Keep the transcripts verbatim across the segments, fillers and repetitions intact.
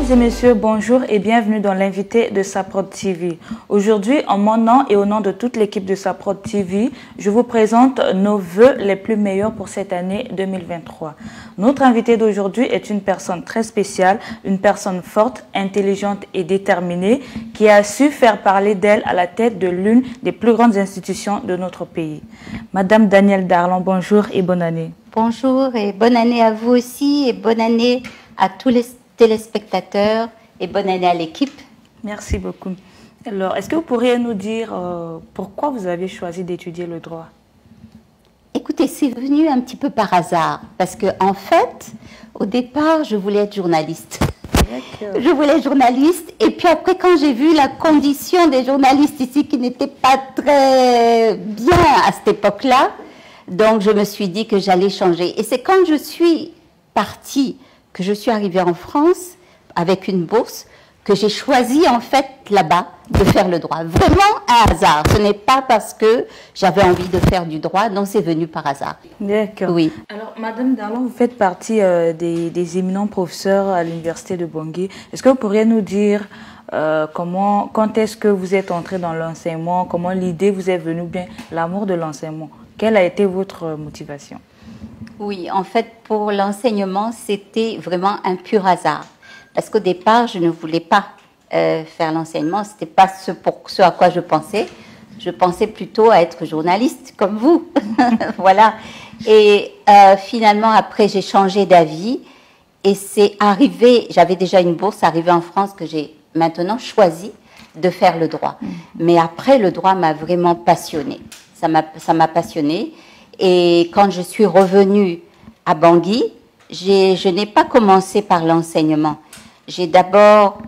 Mesdames et messieurs, bonjour et bienvenue dans l'invité de Saprod T V. Aujourd'hui, en mon nom et au nom de toute l'équipe de Saprod T V, je vous présente nos vœux les plus meilleurs pour cette année deux mille vingt-trois. Notre invité d'aujourd'hui est une personne très spéciale, une personne forte, intelligente et déterminée qui a su faire parler d'elle à la tête de l'une des plus grandes institutions de notre pays. Madame Danielle Darlan, bonjour et bonne année. Bonjour et bonne année à vous aussi et bonne année à tous les téléspectateurs et bonne année à l'équipe. Merci beaucoup. Alors, est-ce que vous pourriez nous dire euh, pourquoi vous avez choisi d'étudier le droit? Écoutez, c'est venu un petit peu par hasard parce que en fait, au départ, je voulais être journaliste. Je voulais être journaliste et puis après, quand j'ai vu la condition des journalistes ici qui n'était pas très bien à cette époque-là, donc je me suis dit que j'allais changer. Et c'est quand je suis partie que je suis arrivée en France avec une bourse, que j'ai choisi en fait là-bas de faire le droit. Vraiment un hasard. Ce n'est pas parce que j'avais envie de faire du droit, non, c'est venu par hasard. D'accord. Oui. Alors, Madame Darlan, vous faites partie euh, des, des éminents professeurs à l'université de Bangui. Est-ce que vous pourriez nous dire euh, comment, quand est-ce que vous êtes entrée dans l'enseignement, comment l'idée vous est venue, bien l'amour de l'enseignement? Quelle a été votre motivation? Oui, en fait, pour l'enseignement, c'était vraiment un pur hasard. Parce qu'au départ, je ne voulais pas euh, faire l'enseignement. Ce n'était pas ce, pour, ce à quoi je pensais. Je pensais plutôt à être journaliste, comme vous. Voilà. Et euh, finalement, après, j'ai changé d'avis. Et c'est arrivé, j'avais déjà une bourse arrivée en France que j'ai maintenant choisi de faire le droit. Mmh. Mais après, le droit m'a vraiment passionnée. Ça m'a, ça m'a passionnée. Et quand je suis revenue à Bangui, j'ai, je n'ai pas commencé par l'enseignement. J'ai d'abord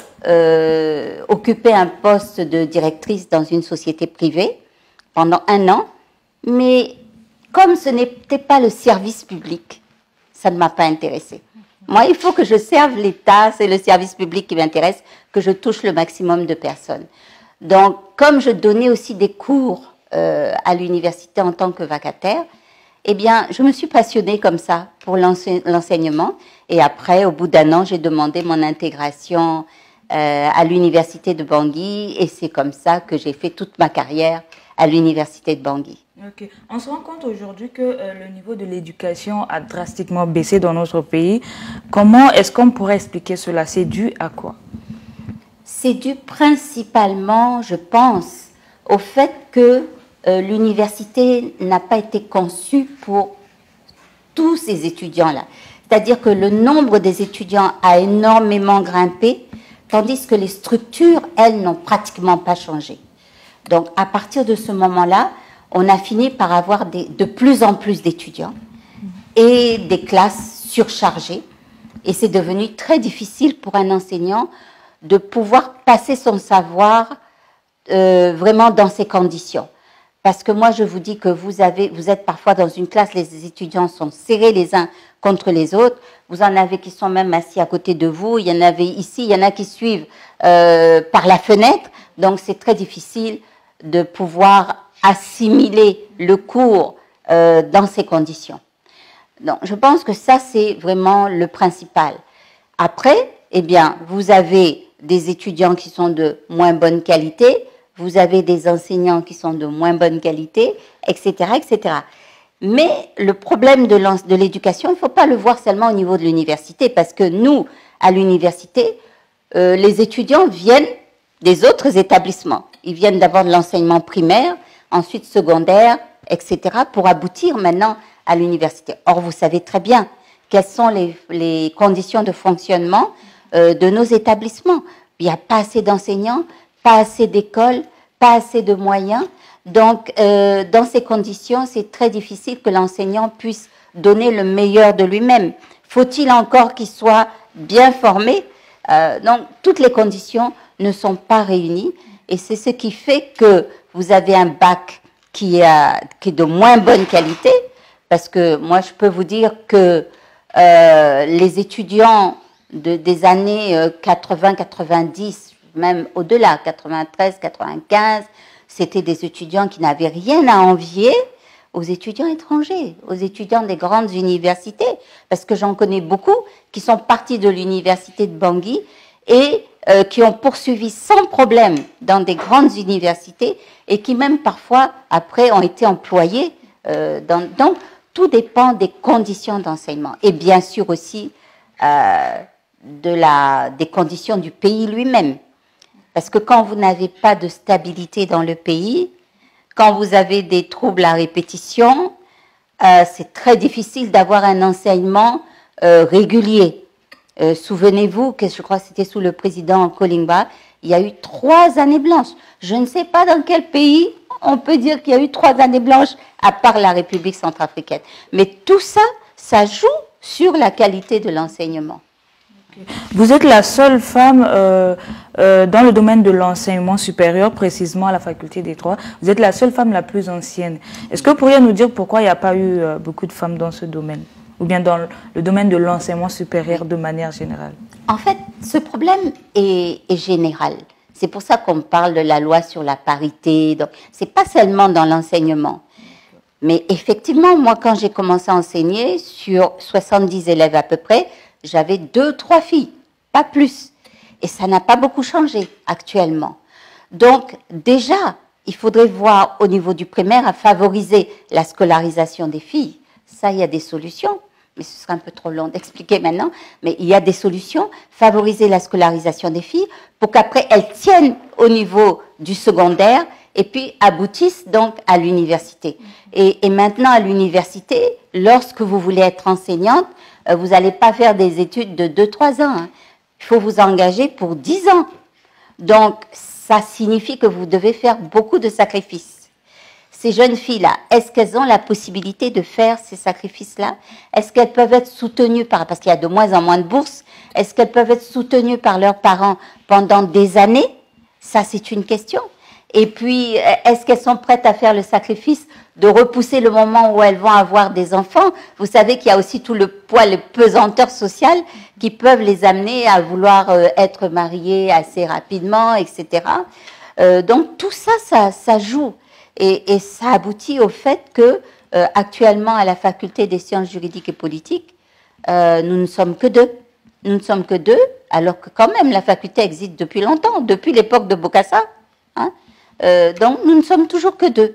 euh, occupé un poste de directrice dans une société privée pendant un an. Mais comme ce n'était pas le service public, ça ne m'a pas intéressée. Moi, il faut que je serve l'État, c'est le service public qui m'intéresse, que je touche le maximum de personnes. Donc, comme je donnais aussi des cours euh, à l'université en tant que vacataire, eh bien, je me suis passionnée comme ça pour l'enseignement. Et après, au bout d'un an, j'ai demandé mon intégration euh, à l'université de Bangui. Et c'est comme ça que j'ai fait toute ma carrière à l'université de Bangui. Okay. On se rend compte aujourd'hui que euh, le niveau de l'éducation a drastiquement baissé dans notre pays. Comment est-ce qu'on pourrait expliquer cela? C'est dû à quoi? C'est dû principalement, je pense, au fait que Euh, l'université n'a pas été conçue pour tous ces étudiants-là. C'est-à-dire que le nombre des étudiants a énormément grimpé, tandis que les structures, elles, n'ont pratiquement pas changé. Donc, à partir de ce moment-là, on a fini par avoir des, de plus en plus d'étudiants et des classes surchargées. Et c'est devenu très difficile pour un enseignant de pouvoir passer son savoir euh, vraiment dans ces conditions. Parce que moi, je vous dis que vous, avez, vous êtes parfois dans une classe, les étudiants sont serrés les uns contre les autres. Vous en avez qui sont même assis à côté de vous. Il y en avait ici, il y en a qui suivent euh, par la fenêtre. Donc, c'est très difficile de pouvoir assimiler le cours euh, dans ces conditions. Donc, je pense que ça, c'est vraiment le principal. Après, eh bien, vous avez des étudiants qui sont de moins bonne qualité. Vous avez des enseignants qui sont de moins bonne qualité, et cetera, et cetera. Mais le problème de l'éducation, il ne faut pas le voir seulement au niveau de l'université, parce que nous, à l'université, euh, les étudiants viennent des autres établissements. Ils viennent d'abord de l'enseignement primaire, ensuite secondaire, et cetera, pour aboutir maintenant à l'université. Or, vous savez très bien quelles sont les, les conditions de fonctionnement euh, de nos établissements. Il n'y a pas assez d'enseignants, pas assez d'écoles, pas assez de moyens. Donc, euh, dans ces conditions, c'est très difficile que l'enseignant puisse donner le meilleur de lui-même. Faut-il encore qu'il soit bien formé? euh, Donc, toutes les conditions ne sont pas réunies. Et c'est ce qui fait que vous avez un bac qui, a, qui est de moins bonne qualité. Parce que moi, je peux vous dire que euh, les étudiants de, des années quatre-vingts quatre-vingt-dix, même au-delà, quatre-vingt-treize quatre-vingt-quinze, c'était des étudiants qui n'avaient rien à envier aux étudiants étrangers, aux étudiants des grandes universités, parce que j'en connais beaucoup qui sont partis de l'université de Bangui et euh, qui ont poursuivi sans problème dans des grandes universités et qui même parfois, après, ont été employés. Euh, dans, donc, tout dépend des conditions d'enseignement et bien sûr aussi euh, de la, des conditions du pays lui-même. Parce que quand vous n'avez pas de stabilité dans le pays, quand vous avez des troubles à répétition, euh, c'est très difficile d'avoir un enseignement euh, régulier. Euh, Souvenez-vous que je crois que c'était sous le président Kolingba, il y a eu trois années blanches. Je ne sais pas dans quel pays on peut dire qu'il y a eu trois années blanches, à part la République centrafricaine. Mais tout ça, ça joue sur la qualité de l'enseignement. Vous êtes la seule femme euh, euh, dans le domaine de l'enseignement supérieur, précisément à la faculté des Droits. Vous êtes la seule femme la plus ancienne. Est-ce que vous pourriez nous dire pourquoi il n'y a pas eu euh, beaucoup de femmes dans ce domaine? Ou bien dans le domaine de l'enseignement supérieur de manière générale? En fait, ce problème est, est général. C'est pour ça qu'on parle de la loi sur la parité. Donc, c'est pas seulement dans l'enseignement. Mais effectivement, moi, quand j'ai commencé à enseigner, sur soixante-dix élèves à peu près, j'avais deux, trois filles, pas plus. Et ça n'a pas beaucoup changé actuellement. Donc, déjà, il faudrait voir au niveau du primaire à favoriser la scolarisation des filles. Ça, il y a des solutions. Mais ce serait un peu trop long d'expliquer maintenant, mais il y a des solutions, favoriser la scolarisation des filles pour qu'après elles tiennent au niveau du secondaire et puis aboutissent donc à l'université. Et, et maintenant à l'université, lorsque vous voulez être enseignante, euh, vous n'allez pas faire des études de deux trois ans, hein. Il faut vous engager pour dix ans. Donc ça signifie que vous devez faire beaucoup de sacrifices. Ces jeunes filles-là, est-ce qu'elles ont la possibilité de faire ces sacrifices-là? Est-ce qu'elles peuvent être soutenues par, parce qu'il y a de moins en moins de bourses, est-ce qu'elles peuvent être soutenues par leurs parents pendant des années? Ça, c'est une question. Et puis, est-ce qu'elles sont prêtes à faire le sacrifice de repousser le moment où elles vont avoir des enfants? Vous savez qu'il y a aussi tout le poids, le pesanteur social qui peuvent les amener à vouloir être mariées assez rapidement, et cetera. Euh, donc, tout ça, ça, ça joue. Et, et ça aboutit au fait que, euh, actuellement, à la faculté des sciences juridiques et politiques, euh, nous ne sommes que deux. Nous ne sommes que deux, alors que quand même la faculté existe depuis longtemps, depuis l'époque de Bokassa. Hein. Euh, donc nous ne sommes toujours que deux.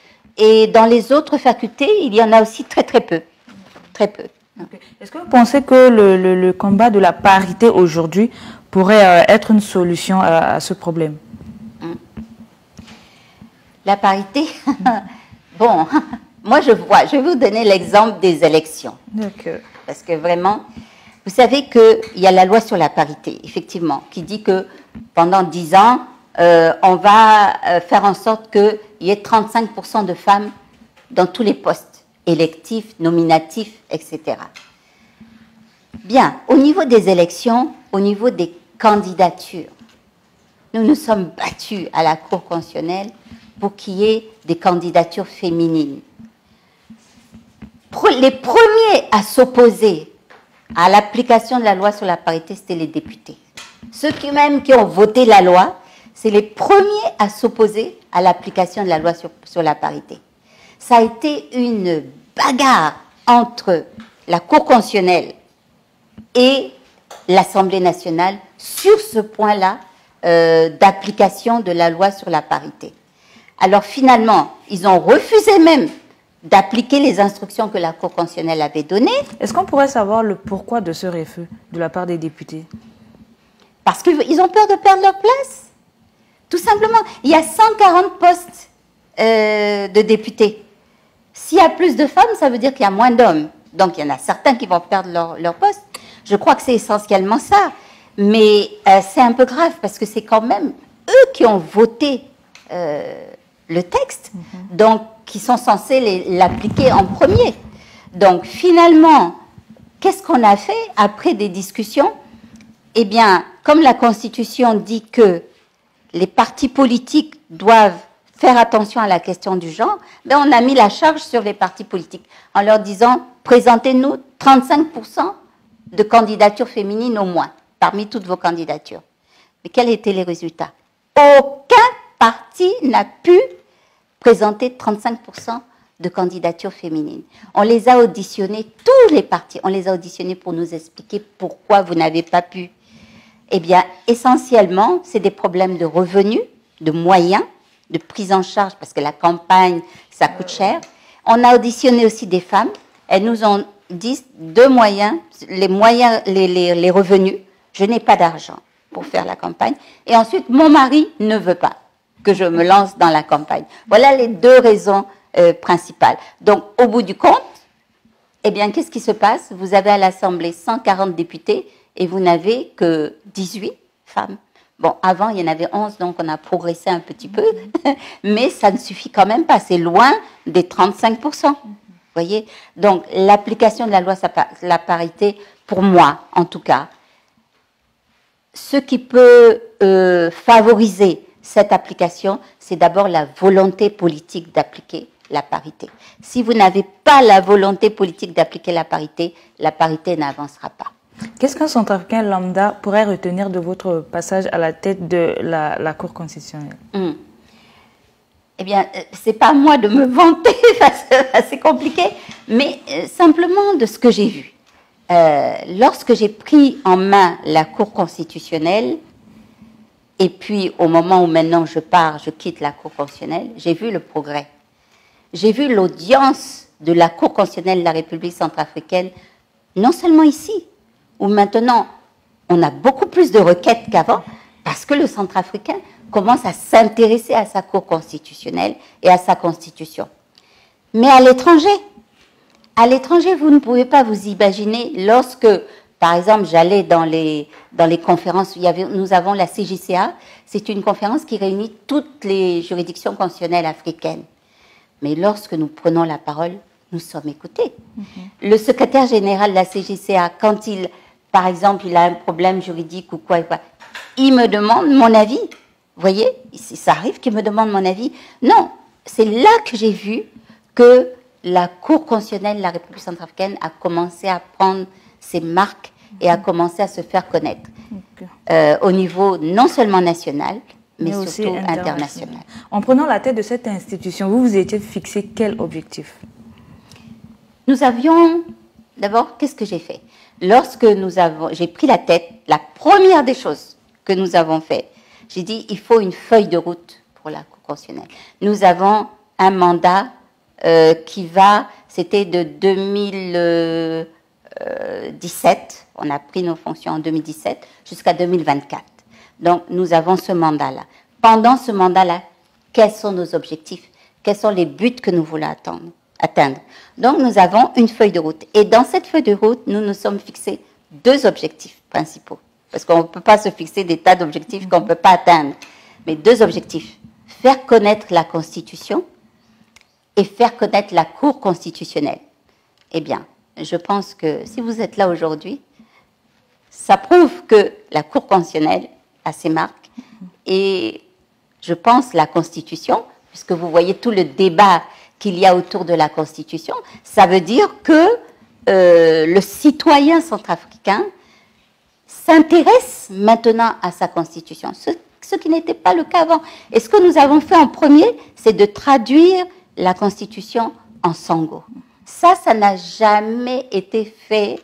Et dans les autres facultés, il y en a aussi très très peu. Très peu. Okay. Est-ce que vous pensez que le, le, le combat de la parité aujourd'hui pourrait euh, être une solution à, à ce problème? La parité, bon, moi je vois, je vais vous donner l'exemple des élections. Okay. Parce que vraiment, vous savez qu'il y a la loi sur la parité, effectivement, qui dit que pendant dix ans, euh, on va euh, faire en sorte qu'il y ait trente-cinq pour cent de femmes dans tous les postes électifs, nominatifs, et cetera. Bien, au niveau des élections, au niveau des candidatures, nous nous sommes battus à la Cour constitutionnelle pour qu'il y ait des candidatures féminines. Les premiers à s'opposer à l'application de la loi sur la parité, c'était les députés. Ceux qui même qui ont voté la loi, c'est les premiers à s'opposer à l'application de la loi sur, sur la parité. Ça a été une bagarre entre la Cour constitutionnelle et l'Assemblée nationale sur ce point-là euh, d'application de la loi sur la parité. Alors finalement, ils ont refusé même d'appliquer les instructions que la Cour constitutionnelle avait données. Est-ce qu'on pourrait savoir le pourquoi de ce refus de la part des députés? Parce qu'ils ont peur de perdre leur place. Tout simplement, il y a cent quarante postes euh, de députés. S'il y a plus de femmes, ça veut dire qu'il y a moins d'hommes. Donc il y en a certains qui vont perdre leur, leur poste. Je crois que c'est essentiellement ça. Mais euh, c'est un peu grave parce que c'est quand même eux qui ont voté euh, le texte, mm-hmm. donc qui sont censés l'appliquer en premier. Donc finalement, qu'est-ce qu'on a fait après des discussions? Eh bien, comme la Constitution dit que les partis politiques doivent faire attention à la question du genre, ben on a mis la charge sur les partis politiques en leur disant présentez-nous trente-cinq pour cent de candidatures féminines au moins parmi toutes vos candidatures. Mais quels étaient les résultats? Aucun parti n'a pu présenter trente-cinq pour cent de candidatures féminines. On les a auditionnés, tous les partis, on les a auditionnés pour nous expliquer pourquoi vous n'avez pas pu. Eh bien, essentiellement, c'est des problèmes de revenus, de moyens, de prise en charge, parce que la campagne, ça coûte cher. On a auditionné aussi des femmes. Elles nous ont dit deux moyens, les moyens, les, les, les revenus. Je n'ai pas d'argent pour faire la campagne. Et ensuite, mon mari ne veut pas que je me lance dans la campagne. Voilà les deux raisons euh, principales. Donc, au bout du compte, eh bien, qu'est-ce qui se passe? Vous avez à l'Assemblée cent quarante députés et vous n'avez que dix-huit femmes. Bon, avant, il y en avait onze, donc on a progressé un petit peu, mais ça ne suffit quand même pas. C'est loin des trente-cinq pour cent. Vous voyez? Donc, l'application de la loi sur la parité, pour moi, en tout cas, ce qui peut euh, favoriser cette application, c'est d'abord la volonté politique d'appliquer la parité. Si vous n'avez pas la volonté politique d'appliquer la parité, la parité n'avancera pas. Qu'est-ce qu'un centrafricain lambda pourrait retenir de votre passage à la tête de la, la Cour constitutionnelle? mmh. Eh bien, c'est pas à moi de me vanter, c'est compliqué, mais euh, simplement de ce que j'ai vu. Euh, lorsque j'ai pris en main la Cour constitutionnelle, et puis au moment où maintenant je pars, je quitte la Cour constitutionnelle, j'ai vu le progrès. J'ai vu l'audience de la Cour constitutionnelle de la République centrafricaine, non seulement ici, où maintenant on a beaucoup plus de requêtes qu'avant, parce que le centrafricain commence à s'intéresser à sa Cour constitutionnelle et à sa constitution. Mais à l'étranger, à l'étranger, vous ne pouvez pas vous imaginer, lorsque, par exemple, j'allais dans les, dans les conférences, il y avait, nous avons la C J C A, c'est une conférence qui réunit toutes les juridictions constitutionnelles africaines. Mais lorsque nous prenons la parole, nous sommes écoutés. Mm-hmm. Le secrétaire général de la C J C A, quand il, par exemple, il a un problème juridique ou quoi, quoi il me demande mon avis. Vous voyez, ça arrive qu'il me demande mon avis. Non, c'est là que j'ai vu que la Cour constitutionnelle de la République centrafricaine a commencé à prendre ses marques et a commencé à se faire connaître. Okay. Euh, au niveau non seulement national, mais, mais surtout international. international. En prenant la tête de cette institution, vous vous étiez fixé quel objectif? Nous avions, d'abord, qu'est-ce que j'ai fait? Lorsque nous avons, j'ai pris la tête, la première des choses que nous avons fait, j'ai dit, il faut une feuille de route pour la Cour constitutionnelle. Nous avons un mandat euh, qui va, c'était de deux mille dix-sept, on a pris nos fonctions en deux mille dix-sept, jusqu'à deux mille vingt-quatre. Donc, nous avons ce mandat-là. Pendant ce mandat-là, quels sont nos objectifs? Quels sont les buts que nous voulons attendre, atteindre? Donc, nous avons une feuille de route. Et dans cette feuille de route, nous nous sommes fixés deux objectifs principaux. Parce qu'on ne peut pas se fixer des tas d'objectifs qu'on ne peut pas atteindre. Mais deux objectifs. Faire connaître la Constitution et faire connaître la Cour constitutionnelle. Eh bien, je pense que si vous êtes là aujourd'hui, ça prouve que la Cour constitutionnelle a ses marques. Et je pense la Constitution, puisque vous voyez tout le débat qu'il y a autour de la Constitution, ça veut dire que euh, le citoyen centrafricain s'intéresse maintenant à sa Constitution, ce, ce qui n'était pas le cas avant. Et ce que nous avons fait en premier, c'est de traduire la Constitution en sango. Ça, ça n'a jamais été fait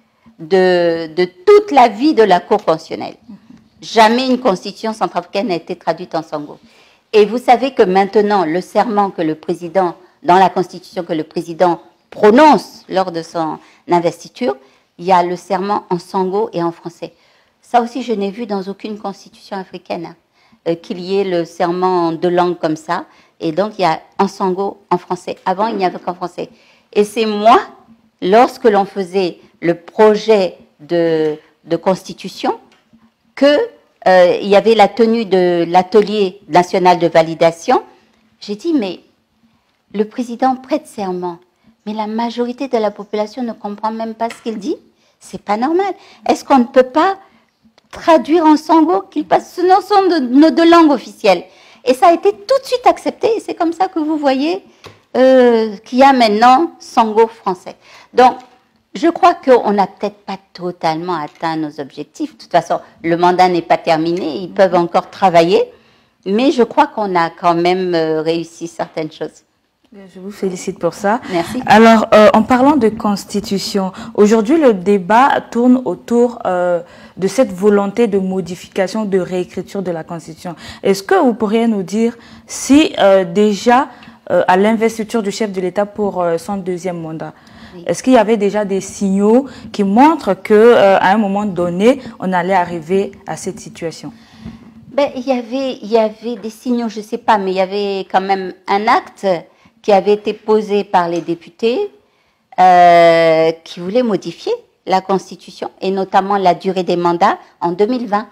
de, de toute la vie de la Cour constitutionnelle. Jamais une Constitution centrafricaine n'a été traduite en sango. Et vous savez que maintenant, le serment que le président, dans la Constitution que le président prononce lors de son investiture, il y a le serment en sango et en français. Ça aussi, je n'ai vu dans aucune constitution africaine hein, euh, qu'il y ait le serment en deux langues comme ça. Et donc, il y a en sango, en français. Avant, il n'y avait qu'en français. Et c'est moi, lorsque l'on faisait le projet de, de constitution, qu'il euh, y avait la tenue de l'atelier national de validation. J'ai dit, mais le président prête serment. Mais la majorité de la population ne comprend même pas ce qu'il dit. C'est pas normal. Est-ce qu'on ne peut pas traduire en sango qu'il passe? Ce sont de, nos deux langues officielles. Et ça a été tout de suite accepté. Et c'est comme ça que vous voyez euh, qu'il y a maintenant sango français. Donc, je crois qu'on n'a peut-être pas totalement atteint nos objectifs. De toute façon, le mandat n'est pas terminé. Ils peuvent encore travailler. Mais je crois qu'on a quand même réussi certaines choses. Je vous félicite pour ça. Merci. Alors, euh, en parlant de constitution, aujourd'hui, le débat tourne autour euh, de cette volonté de modification, de réécriture de la constitution. Est-ce que vous pourriez nous dire si euh, déjà, euh, à l'investiture du chef de l'État pour euh, son deuxième mandat, oui. Est-ce qu'il y avait déjà des signaux qui montrent que, euh, à un moment donné, on allait arriver à cette situation? Ben, il y avait, il y avait des signaux, je ne sais pas, mais il y avait quand même un acte qui avait été posé par les députés euh, qui voulaient modifier la Constitution et notamment la durée des mandats en deux mille vingt.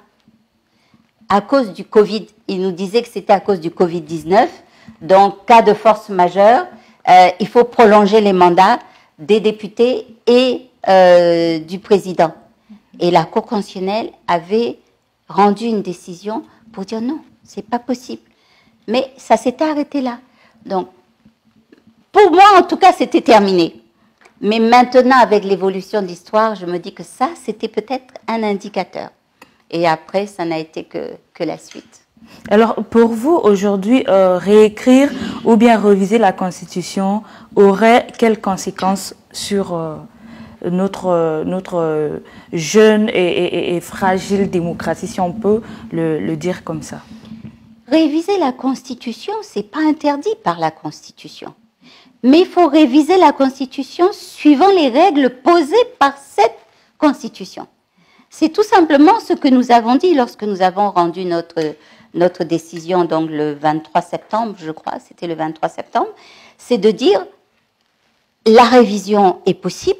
À cause du Covid, ils nous disaient que c'était à cause du Covid dix-neuf. Donc, cas de force majeure, euh, il faut prolonger les mandats des députés et euh, du président. Et la Cour constitutionnelle avait rendu une décision pour dire non, c'est pas possible. Mais ça s'était arrêté là. Donc, pour moi, en tout cas, c'était terminé. Mais maintenant, avec l'évolution de l'histoire, je me dis que ça, c'était peut-être un indicateur. Et après, ça n'a été que, que la suite. Alors, pour vous, aujourd'hui, euh, réécrire ou bien réviser la Constitution aurait quelles conséquences sur euh, notre, euh, notre euh, jeune et, et, et fragile démocratie, si on peut le, le dire comme ça? Réviser la Constitution, ce n'est pas interdit par la Constitution. Mais il faut réviser la Constitution suivant les règles posées par cette Constitution. C'est tout simplement ce que nous avons dit lorsque nous avons rendu notre, notre décision, donc le vingt-trois septembre, je crois, c'était le vingt-trois septembre, c'est de dire la révision est possible,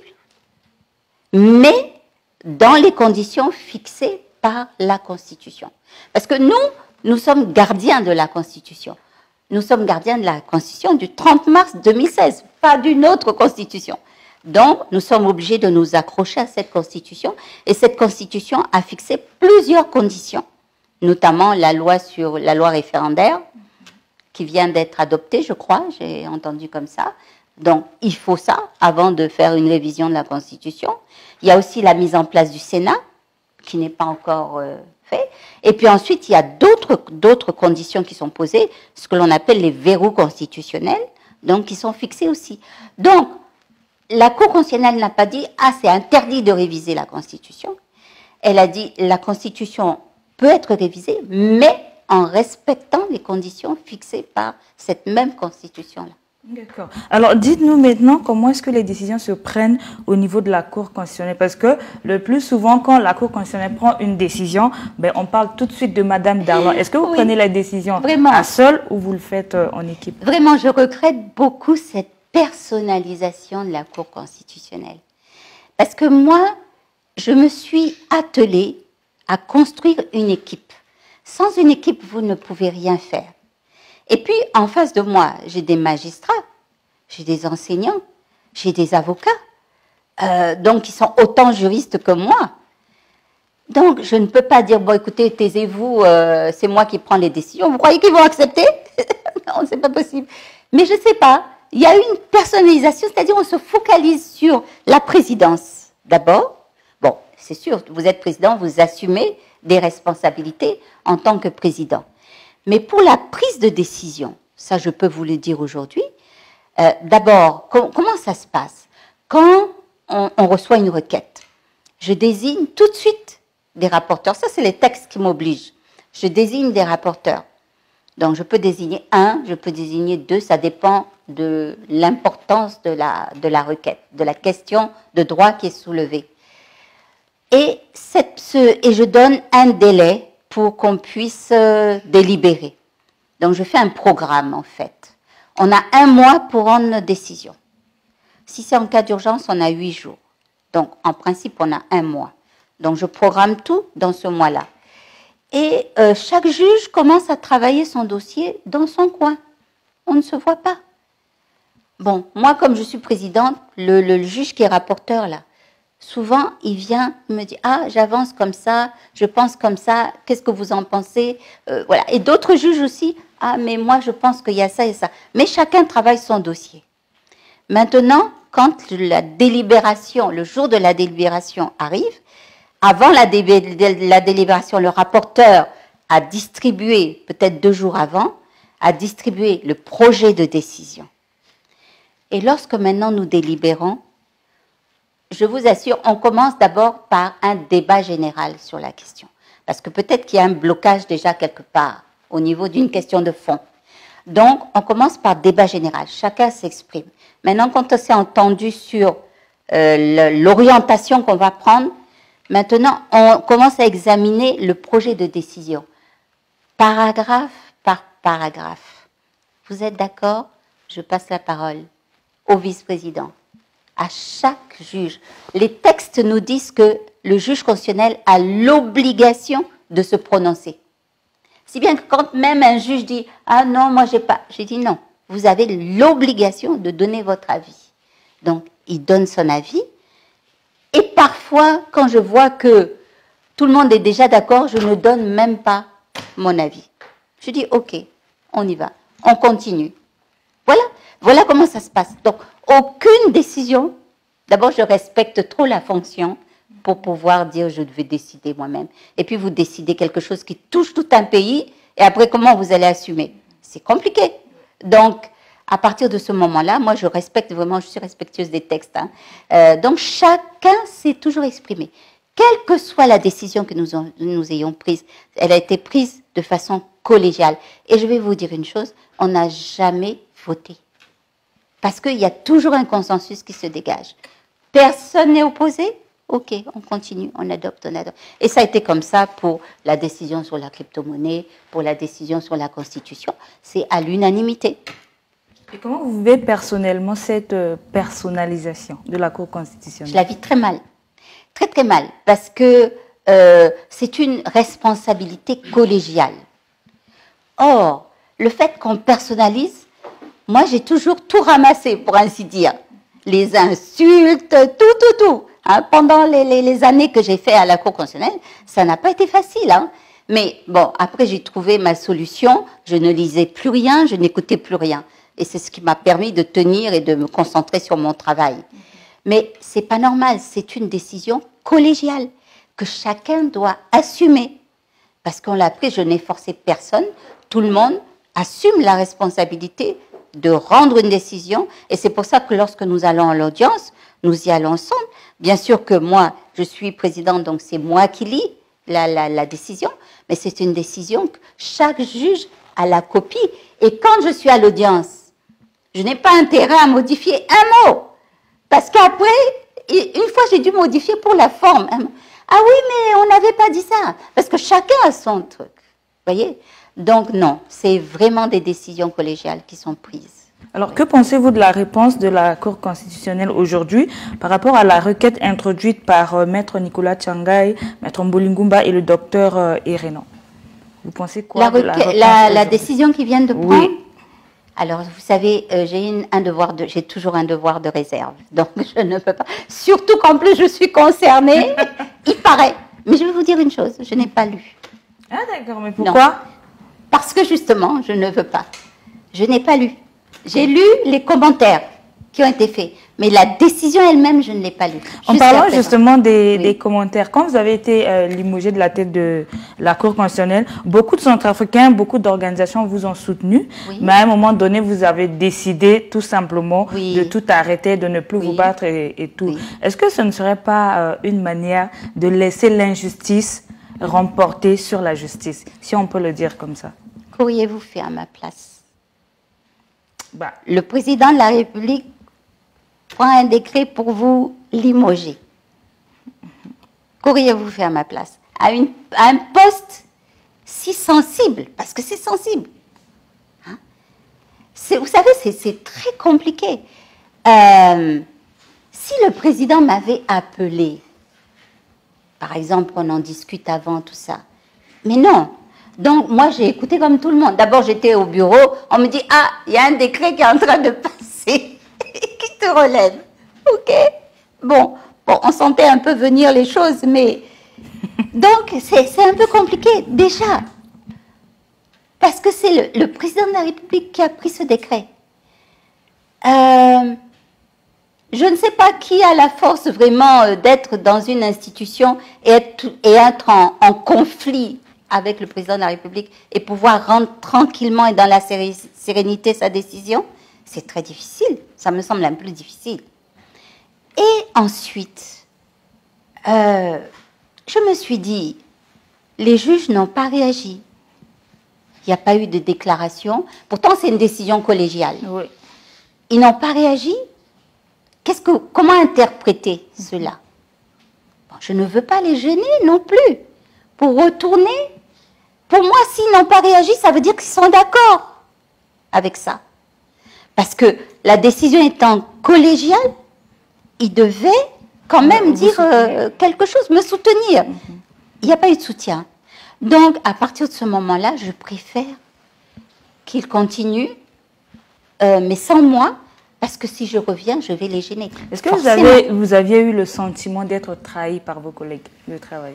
mais dans les conditions fixées par la Constitution. Parce que nous, nous sommes gardiens de la Constitution. Nous sommes gardiens de la Constitution du trente mars deux mille seize, pas d'une autre Constitution. Donc, nous sommes obligés de nous accrocher à cette Constitution. Et cette Constitution a fixé plusieurs conditions, notamment la loi sur la loi référendaire, qui vient d'être adoptée, je crois, j'ai entendu comme ça. Donc, il faut ça avant de faire une révision de la Constitution. Il y a aussi la mise en place du Sénat, qui n'est pas encore euh, fait. Et puis ensuite, il y a d'autres d'autres conditions qui sont posées, ce que l'on appelle les verrous constitutionnels, donc qui sont fixés aussi. Donc, la Cour constitutionnelle n'a pas dit « Ah, c'est interdit de réviser la Constitution ». Elle a dit « La Constitution peut être révisée, mais en respectant les conditions fixées par cette même Constitution-là ». D'accord. Alors, dites-nous maintenant comment est-ce que les décisions se prennent au niveau de la Cour constitutionnelle? Parce que le plus souvent, quand la Cour constitutionnelle prend une décision, ben, on parle tout de suite de Madame Darlan. Est-ce que vous oui, prenez la décision vraiment à seule ou vous le faites euh, en équipe? Vraiment, je regrette beaucoup cette personnalisation de la Cour constitutionnelle. Parce que moi, je me suis attelée à construire une équipe. Sans une équipe, vous ne pouvez rien faire. Et puis, en face de moi, j'ai des magistrats, j'ai des enseignants, j'ai des avocats, euh, donc ils sont autant juristes que moi. Donc, je ne peux pas dire, bon, écoutez, taisez-vous, euh, c'est moi qui prends les décisions. Vous croyez qu'ils vont accepter? Non, c'est pas possible. Mais je ne sais pas, il y a une personnalisation, c'est-à-dire on se focalise sur la présidence d'abord. Bon, c'est sûr, vous êtes président, vous assumez des responsabilités en tant que président. Mais pour la prise de décision, ça je peux vous le dire aujourd'hui, euh, d'abord, com comment ça se passe? Quand on, on reçoit une requête, je désigne tout de suite des rapporteurs. Ça, c'est les textes qui m'obligent. Je désigne des rapporteurs. Donc, je peux désigner un, je peux désigner deux, ça dépend de l'importance de la, de la requête, de la question de droit qui est soulevée. Et, cette, ce, et je donne un délai pour qu'on puisse euh, délibérer. Donc, je fais un programme, en fait. On a un mois pour rendre notre décision. Si c'est en cas d'urgence, on a huit jours. Donc, en principe, on a un mois. Donc, je programme tout dans ce mois-là. Et euh, chaque juge commence à travailler son dossier dans son coin. On ne se voit pas. Bon, moi, comme je suis présidente, le, le juge qui est rapporteur, là, souvent, il vient, il me dit « Ah, j'avance comme ça, je pense comme ça, qu'est-ce que vous en pensez euh, ?» Voilà. Et d'autres juges aussi « Ah, mais moi, je pense qu'il y a ça et ça. » Mais chacun travaille son dossier. Maintenant, quand la délibération, le jour de la délibération arrive, avant la, dé la délibération, le rapporteur a distribué, peut-être deux jours avant, a distribué le projet de décision. Et lorsque maintenant nous délibérons, je vous assure, on commence d'abord par un débat général sur la question. Parce que peut-être qu'il y a un blocage déjà quelque part au niveau d'une question de fond. Donc, on commence par débat général. Chacun s'exprime. Maintenant, quand on s'est entendu sur euh, l'orientation qu'on va prendre, maintenant, on commence à examiner le projet de décision. Paragraphe par paragraphe. Vous êtes d'accord? Je passe la parole au vice-président, à chaque juge. Les textes nous disent que le juge constitutionnel a l'obligation de se prononcer. Si bien que quand même un juge dit « Ah non, moi j'ai pas », j'ai dit non, vous avez l'obligation de donner votre avis. Donc, il donne son avis. Et parfois, quand je vois que tout le monde est déjà d'accord, je ne donne même pas mon avis. Je dis « Ok, on y va, on continue ». Voilà, voilà comment ça se passe. Donc, aucune décision. D'abord, je respecte trop la fonction pour pouvoir dire je vais décider moi-même. Et puis, vous décidez quelque chose qui touche tout un pays, et après, comment vous allez assumer? C'est compliqué. Donc, à partir de ce moment-là, moi, je respecte vraiment, je suis respectueuse des textes. Hein. Euh, donc, chacun s'est toujours exprimé. Quelle que soit la décision que nous, ont, nous ayons prise, elle a été prise de façon collégiale. Et je vais vous dire une chose, on n'a jamais voté. Parce qu'il y a toujours un consensus qui se dégage. Personne n'est opposé? Ok, on continue, on adopte, on adopte. Et ça a été comme ça pour la décision sur la crypto-monnaie, pour la décision sur la Constitution. C'est à l'unanimité. Et comment vous vivez personnellement cette personnalisation de la Cour constitutionnelle? Je la vis très mal. Très, très mal. Parce que euh, c'est une responsabilité collégiale. Or, le fait qu'on personnalise, moi, j'ai toujours tout ramassé, pour ainsi dire. Les insultes, tout, tout, tout. Hein, pendant les, les, les années que j'ai fait à la Cour constitutionnelle, ça n'a pas été facile. Hein. Mais bon, après, j'ai trouvé ma solution. Je ne lisais plus rien, je n'écoutais plus rien. Et c'est ce qui m'a permis de tenir et de me concentrer sur mon travail. Mais c'est pas normal, c'est une décision collégiale que chacun doit assumer. Parce qu'on l'a pris, je n'ai forcé personne. Tout le monde assume la responsabilité de rendre une décision. Et c'est pour ça que lorsque nous allons à l'audience, nous y allons ensemble. Bien sûr que moi, je suis présidente, donc c'est moi qui lis la, la, la décision. Mais c'est une décision que chaque juge a la copie. Et quand je suis à l'audience, je n'ai pas intérêt à modifier un mot. Parce qu'après, une fois, j'ai dû modifier pour la forme. Ah oui, mais on n'avait pas dit ça. Parce que chacun a son truc. Vous voyez? Donc non, c'est vraiment des décisions collégiales qui sont prises. Alors, que pensez-vous de la réponse de la Cour constitutionnelle aujourd'hui par rapport à la requête introduite par euh, Maître Nicolas Tchangaï, Maître Mbolingumba et le docteur euh, Erenan? Vous pensez quoi la, de la, réponse la, la décision qu'ils viennent de prendre? Oui. Alors, vous savez, euh, j'ai un devoir de, j'ai toujours un devoir de réserve, donc je ne peux pas. Surtout qu'en plus je suis concernée, il paraît. Mais je vais vous dire une chose, je n'ai pas lu. Ah d'accord, mais pourquoi? Non. Parce que justement, je ne veux pas. Je n'ai pas lu. J'ai lu les commentaires qui ont été faits, mais la décision elle-même, je ne l'ai pas lue. En parlant justement des, oui. des commentaires, quand vous avez été euh, limogé de la tête de la Cour constitutionnelle, beaucoup de Centrafricains, beaucoup d'organisations vous ont soutenu, oui. mais à un moment donné, vous avez décidé tout simplement oui. de tout arrêter, de ne plus oui. vous battre et, et tout. Oui. Est-ce que ce ne serait pas euh, une manière de laisser l'injustice remporter sur la justice, si on peut le dire comme ça? Qu'auriez-vous fait à ma place? Bah. Le président de la République prend un décret pour vous limoger. Qu'auriez-vous fait à ma place? À, une, à un poste si sensible, parce que c'est sensible. Hein? Vous savez, c'est très compliqué. Euh, si le président m'avait appelé, par exemple, on en discute avant tout ça, mais non. Donc, moi, j'ai écouté comme tout le monde. D'abord, j'étais au bureau, on me dit, ah, il y a un décret qui est en train de passer, qui te relève. Ok. Bon, bon, on sentait un peu venir les choses, mais... Donc, c'est un peu compliqué, déjà. Parce que c'est le, le président de la République qui a pris ce décret. Euh, je ne sais pas qui a la force vraiment d'être dans une institution et être, et être en, en conflit avec le président de la République et pouvoir rendre tranquillement et dans la sérénité sa décision. C'est très difficile, ça me semble un peu difficile. Et ensuite, euh, je me suis dit, les juges n'ont pas réagi. Il n'y a pas eu de déclaration. Pourtant, c'est une décision collégiale. Oui. Ils n'ont pas réagi. Qu'est-ce que, comment interpréter cela? Bon, je ne veux pas les gêner non plus. Pour retourner, pour moi, s'ils n'ont pas réagi, ça veut dire qu'ils sont d'accord avec ça. Parce que la décision étant collégiale, ils devaient quand même dire euh, quelque chose, me soutenir. Mm-hmm. Il n'y a pas eu de soutien. Donc, à partir de ce moment-là, je préfère qu'ils continuent, euh, mais sans moi, parce que si je reviens, je vais les gêner. Est-ce que vous, avez, vous aviez eu le sentiment d'être trahi par vos collègues de travail?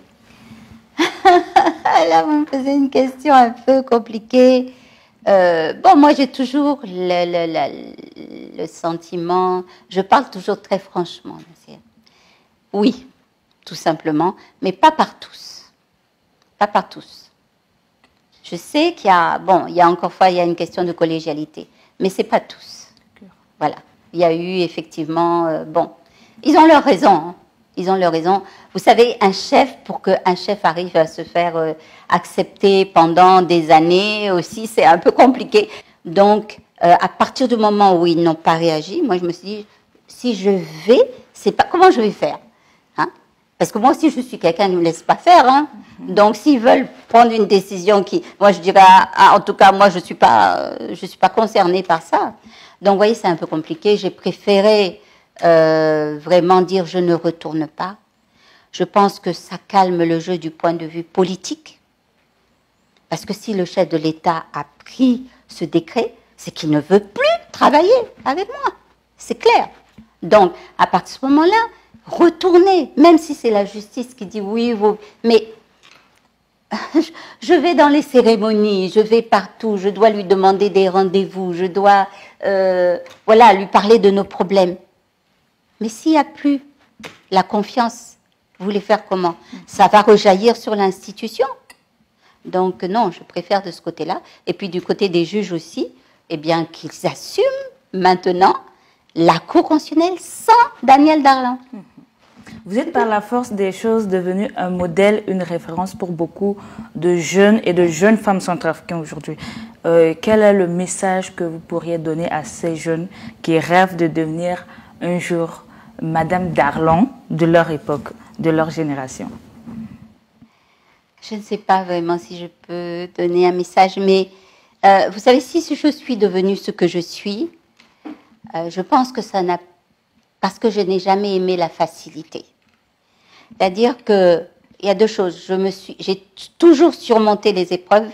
Là, vous me posez une question un peu compliquée. Euh, bon, moi, j'ai toujours le, le, le, le sentiment, je parle toujours très franchement, monsieur. Oui, tout simplement, mais pas par tous. Pas par tous. Je sais qu'il y a, bon, il y a encore fois, il y a une question de collégialité, mais c'est pas tous. Voilà. Il y a eu effectivement, euh, bon, ils ont leur raison, hein. Ils ont leur raison. Vous savez, un chef, pour qu'un chef arrive à se faire euh, accepter pendant des années aussi, c'est un peu compliqué. Donc, euh, à partir du moment où ils n'ont pas réagi, moi, je me suis dit, si je vais, c'est pas comment je vais faire, hein? Parce que moi aussi, je suis quelqu'un qui ne me laisse pas faire, hein? Donc, s'ils veulent prendre une décision qui, moi, je dirais, ah, en tout cas, moi, je suis pas, je suis pas concernée par ça. Donc, vous voyez, c'est un peu compliqué. J'ai préféré Euh, vraiment dire je ne retourne pas. Je pense que ça calme le jeu du point de vue politique. Parce que si le chef de l'État a pris ce décret, c'est qu'il ne veut plus travailler avec moi. C'est clair. Donc, à partir de ce moment-là, retournez, même si c'est la justice qui dit oui, vous, mais je vais dans les cérémonies, je vais partout, je dois lui demander des rendez-vous, je dois euh, voilà, lui parler de nos problèmes. Mais s'il n'y a plus la confiance, vous voulez faire comment? Ça va rejaillir sur l'institution. Donc non, je préfère de ce côté-là. Et puis du côté des juges aussi, eh bien qu'ils assument maintenant la Cour constitutionnelle sans Daniel Darlan. Vous êtes par la force des choses devenu un modèle, une référence pour beaucoup de jeunes et de jeunes femmes centrafricaines aujourd'hui. Euh, quel est le message que vous pourriez donner à ces jeunes qui rêvent de devenir un jour Madame Darlan de leur époque, de leur génération? Je ne sais pas vraiment si je peux donner un message, mais euh, vous savez, si je suis devenue ce que je suis, euh, je pense que ça n'a... Parce que je n'ai jamais aimé la facilité. C'est-à-dire qu'il y a deux choses. Je me suis, j'ai toujours surmonté les épreuves.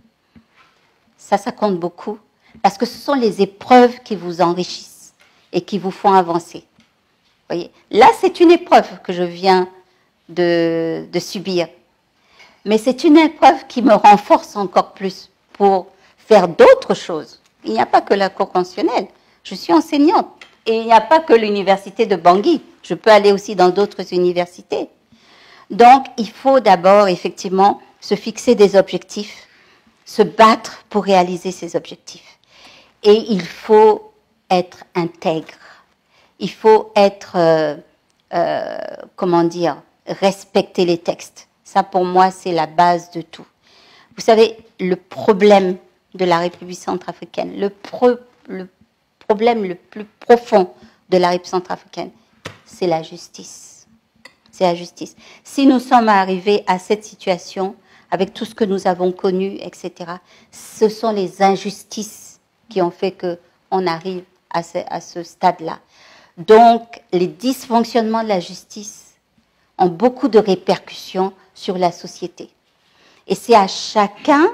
Ça, ça compte beaucoup. Parce que ce sont les épreuves qui vous enrichissent et qui vous font avancer. Voyez, là, c'est une épreuve que je viens de, de subir. Mais c'est une épreuve qui me renforce encore plus pour faire d'autres choses. Il n'y a pas que la Cour constitutionnelle. Je suis enseignante. Et il n'y a pas que l'université de Bangui. Je peux aller aussi dans d'autres universités. Donc, il faut d'abord, effectivement, se fixer des objectifs, se battre pour réaliser ces objectifs. Et il faut être intègre. Il faut être, euh, euh, comment dire, respecter les textes. Ça, pour moi, c'est la base de tout. Vous savez, le problème de la République centrafricaine, le, pro, le problème le plus profond de la République centrafricaine, c'est la justice. C'est la justice. Si nous sommes arrivés à cette situation, avec tout ce que nous avons connu, et cetera, ce sont les injustices qui ont fait qu'on arrive à ce, à ce stade-là. Donc, les dysfonctionnements de la justice ont beaucoup de répercussions sur la société. Et c'est à chacun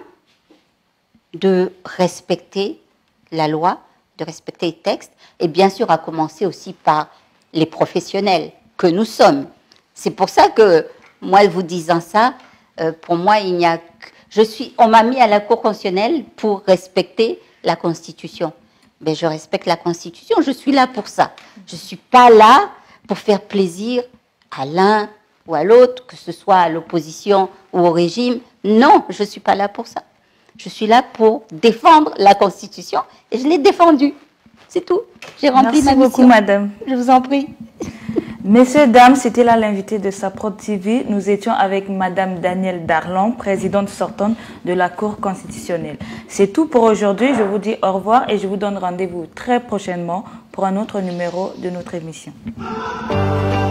de respecter la loi, de respecter les textes, et bien sûr à commencer aussi par les professionnels que nous sommes. C'est pour ça que, moi, vous disant ça, euh, pour moi, il n'y a que... Je suis, on m'a mis à la Cour constitutionnelle pour respecter la Constitution. Ben, je respecte la Constitution, je suis là pour ça. Je ne suis pas là pour faire plaisir à l'un ou à l'autre, que ce soit à l'opposition ou au régime. Non, je ne suis pas là pour ça. Je suis là pour défendre la Constitution et je l'ai défendue. C'est tout. J'ai rempli Merci ma beaucoup, mission. madame. Je vous en prie. Messieurs, dames, c'était là l'invité de Saprod T V. Nous étions avec madame Danielle Darlan, présidente sortante de la Cour constitutionnelle. C'est tout pour aujourd'hui. Je vous dis au revoir et je vous donne rendez-vous très prochainement pour un autre numéro de notre émission.